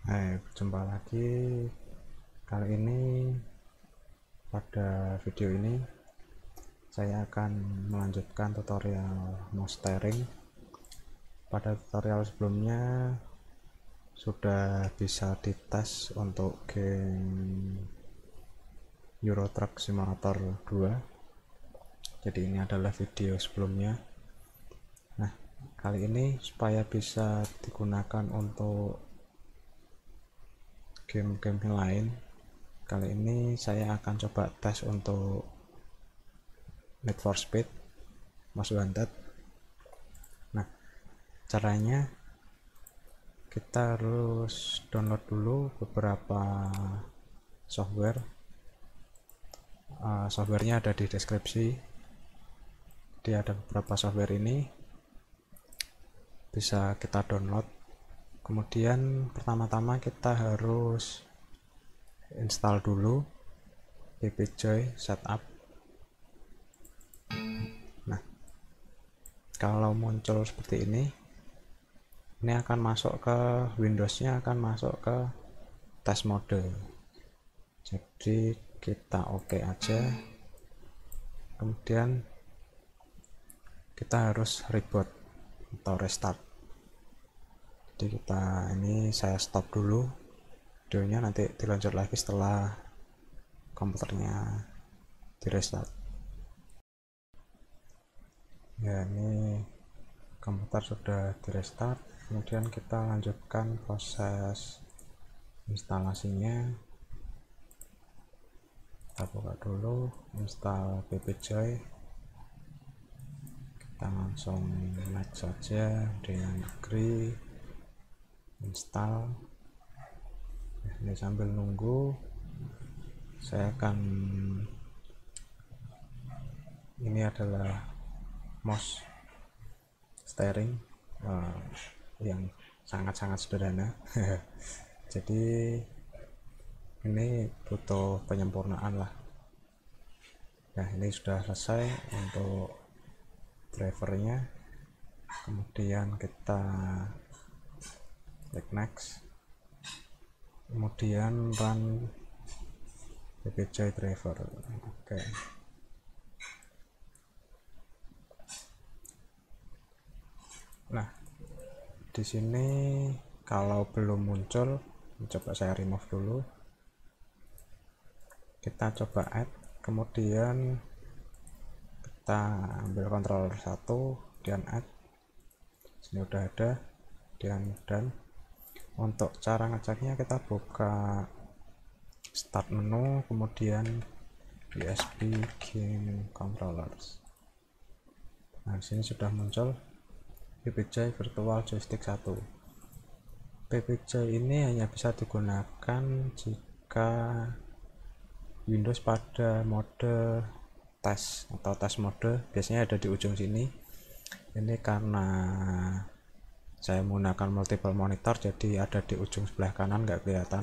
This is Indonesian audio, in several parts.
Berjumpa lagi. Kali ini pada video ini saya akan melanjutkan tutorial mouse steering. Pada tutorial sebelumnya sudah bisa dites untuk game Euro Truck Simulator 2. Jadi ini adalah video sebelumnya. Nah, kali ini supaya bisa digunakan untuk game-game lain, kali ini saya akan coba tes untuk Need for Speed Most Wanted. Nah, caranya kita harus download dulu beberapa software. Softwarenya ada di deskripsi. Dia ada beberapa software ini bisa kita download. Kemudian pertama-tama kita harus install dulu PPJoy Setup. Nah, kalau muncul seperti ini akan masuk ke Windows-nya, akan masuk ke test mode. Jadi kita oke aja. Kemudian kita harus reboot atau restart. Jadi saya stop dulu videonya, nanti dilanjut lagi setelah komputernya di restart. Ya, ini komputer sudah di restart. Kemudian kita lanjutkan proses instalasinya. Kita buka dulu, install PPJoy. Kita langsung next saja dengan agree, install. Ini sambil nunggu saya akan, ini adalah mouse steering yang sangat-sangat sederhana. Jadi ini butuh penyempurnaan lah. Nah, ini sudah selesai untuk drivernya. Kemudian kita klik next, kemudian run PPJoy driver. Oke. Nah, di sini kalau belum muncul, coba saya remove dulu. Kita coba add, kemudian kita ambil controller 1 dan add. Sini udah ada, dan done. Untuk cara ngeceknya kita buka start menu, kemudian USB game controllers. Nah, di sini sudah muncul PPJoy Virtual Joystick 1. PPJoy ini hanya bisa digunakan jika Windows pada mode tes atau tes mode, biasanya ada di ujung sini. Ini karena saya menggunakan multiple monitor, jadi ada di ujung sebelah kanan, nggak kelihatan.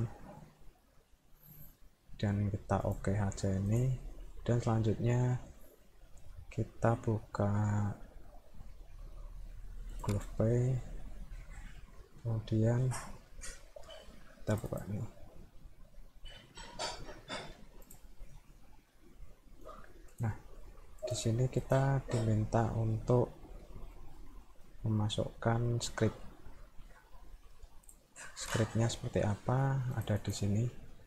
Dan kita oke aja ini. Dan selanjutnya kita buka GlovePay, kemudian kita buka ini. Nah, di sini kita diminta untuk memasukkan scriptnya seperti apa, ada di sini.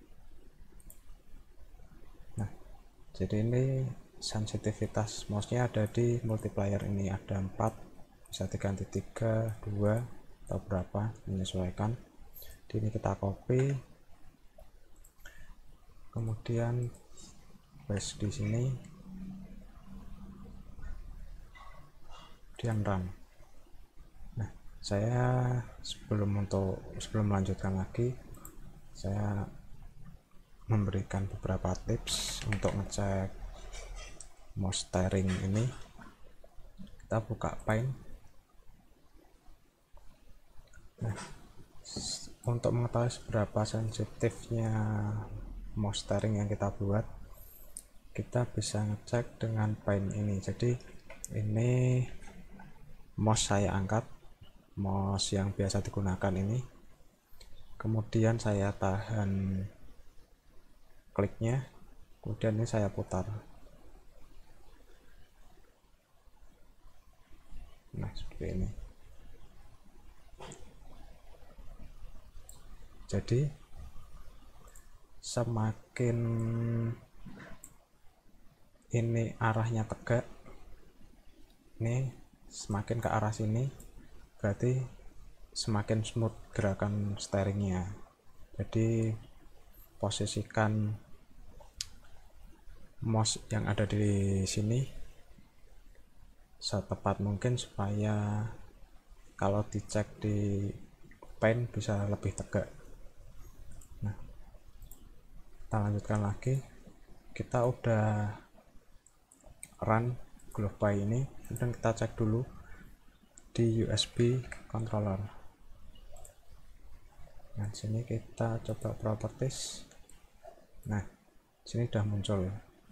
Nah, jadi ini sensitivitas mouse-nya ada di multiplier ini, ada 4, bisa diganti 3, 2 atau berapa, menyesuaikan. Di ini kita copy, kemudian paste di sini, kemudian run. Nah, saya sebelum melanjutkan lagi, saya memberikan beberapa tips untuk ngecek mouse steering ini. Kita buka Paint. Nah, untuk mengetahui seberapa sensitifnya mouse steering yang kita buat, kita bisa ngecek dengan Paint ini. Jadi ini mouse saya angkat, mouse yang biasa digunakan ini. kemudian saya tahan kliknya, kemudian ini saya putar. Nah, seperti ini. Jadi semakin ini arahnya tegak, ini semakin ke arah sini, berarti semakin smooth gerakan steeringnya. Jadi posisikan mouse yang ada di sini setepat mungkin supaya kalau dicek di pen bisa lebih tegak. Nah, kita lanjutkan lagi. Kita udah run GlovePy ini, kemudian kita cek dulu di USB controller. Nah, sini kita coba properties. Nah, sini udah muncul.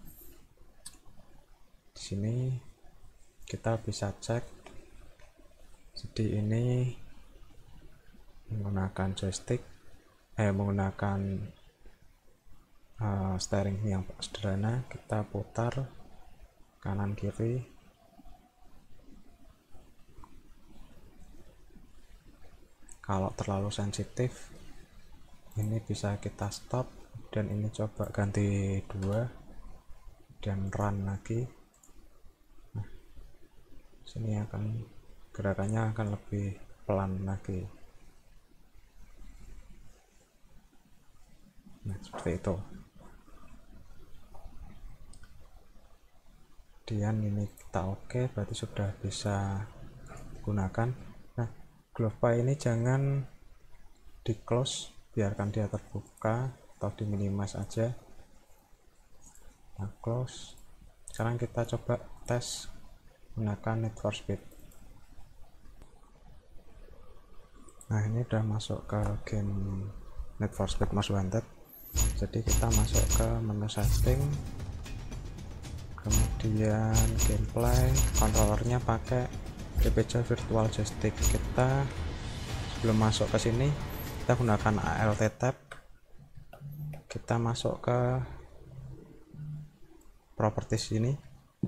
Di sini kita bisa cek. Jadi ini menggunakan joystick, menggunakan steering yang sederhana. Kita putar kanan kiri. Kalau terlalu sensitif, ini bisa kita stop, dan ini coba ganti 2 dan run lagi. Nah, sini akan gerakannya akan lebih pelan lagi. Nah, seperti itu. Kemudian ini kita oke, berarti sudah bisa gunakan. Nah, GlovePy ini jangan di close, biarkan dia terbuka atau di minimize aja. Nah, close. Sekarang kita coba tes gunakan Need for Speed. Nah, ini udah masuk ke game Need for Speed Most Wanted. Jadi kita masuk ke menu setting, kemudian gameplay, kontrolernya pakai DPJ Virtual Joystick. Kita sebelum masuk ke sini kita gunakan ALT tab. Kita masuk ke properties ini.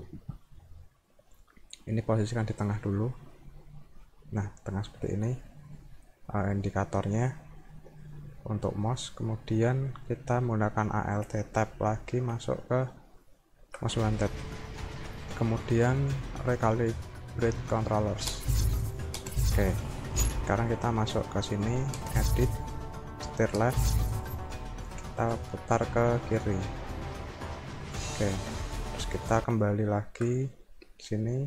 Ini posisikan di tengah dulu. Nah, tengah seperti ini. Indikatornya untuk mouse. Kemudian kita menggunakan ALT tab lagi, masuk ke Most Wanted. Kemudian recalibrate controllers. Oke, sekarang kita masuk ke sini, edit, steer left, kita putar ke kiri. Oke, terus kita kembali lagi ke sini,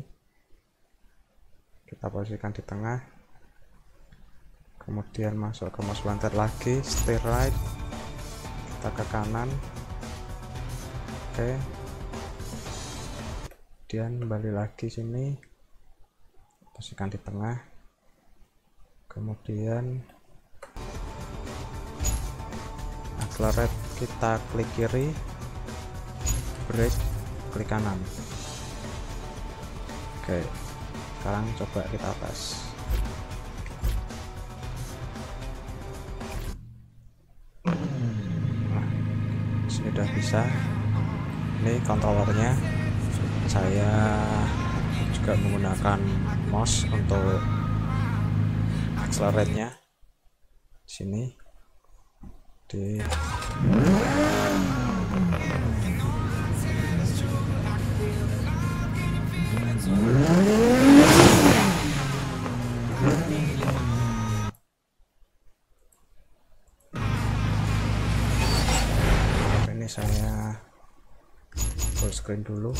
kita posisikan di tengah, kemudian masuk ke Most Wanted lagi, steer right, kita ke kanan. Oke, kemudian kembali lagi sini, posisikan di tengah, kemudian accelerate, kita klik kiri, brake klik kanan. Oke, sekarang coba kita tes. Nah, sudah bisa. Ini kontrolernya. Saya juga menggunakan mouse untuk accelerate-nya. Sini di ini saya full screen dulu.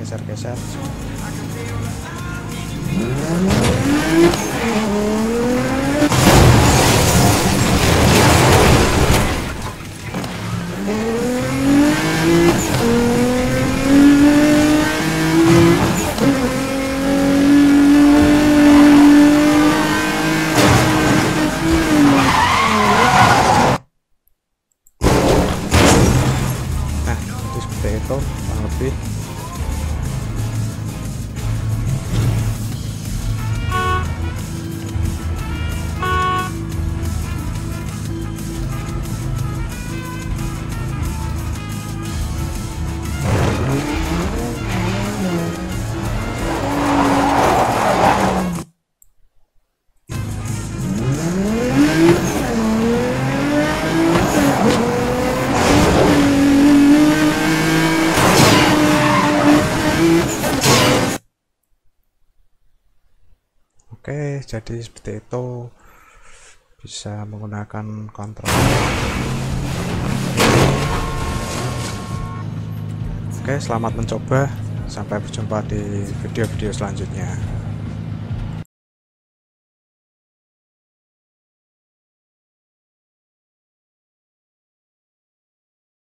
geser-geser. Nah, jadi seperti itu kurang lebih. Oke, jadi seperti itu, bisa menggunakan kontrol. Oke, selamat mencoba. Sampai berjumpa di video-video selanjutnya.